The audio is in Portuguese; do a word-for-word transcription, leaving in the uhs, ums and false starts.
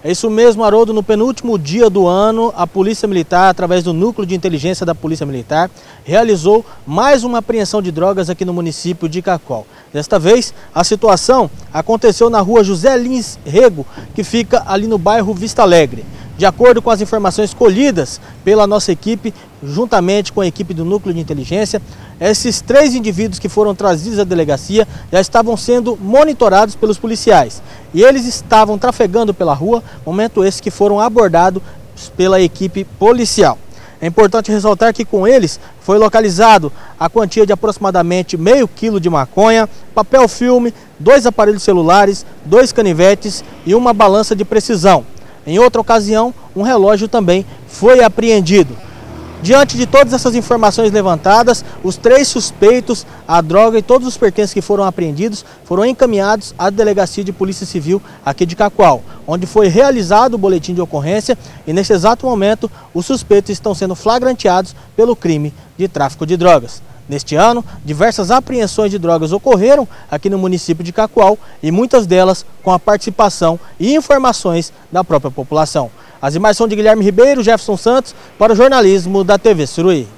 É isso mesmo, Haroldo. No penúltimo dia do ano, a Polícia Militar, através do Núcleo de Inteligência da Polícia Militar, realizou mais uma apreensão de drogas aqui no município de Cacoal. Desta vez, a situação aconteceu na rua José Lins Rego, que fica ali no bairro Vista Alegre. De acordo com as informações colhidas pela nossa equipe, juntamente com a equipe do Núcleo de Inteligência, esses três indivíduos que foram trazidos à delegacia já estavam sendo monitorados pelos policiais. E eles estavam trafegando pela rua, momento esse que foram abordados pela equipe policial. É importante ressaltar que com eles foi localizado a quantia de aproximadamente meio quilo de maconha, papel filme, dois aparelhos celulares, dois canivetes e uma balança de precisão. Em outra ocasião, um relógio também foi apreendido. Diante de todas essas informações levantadas, os três suspeitos, a droga e todos os pertences que foram apreendidos foram encaminhados à Delegacia de Polícia Civil aqui de Cacoal, onde foi realizado o boletim de ocorrência e nesse exato momento os suspeitos estão sendo flagranteados pelo crime de tráfico de drogas. Neste ano, diversas apreensões de drogas ocorreram aqui no município de Cacoal e muitas delas com a participação e informações da própria população. As imagens são de Guilherme Ribeiro, Jefferson Santos, para o jornalismo da T V Suruí.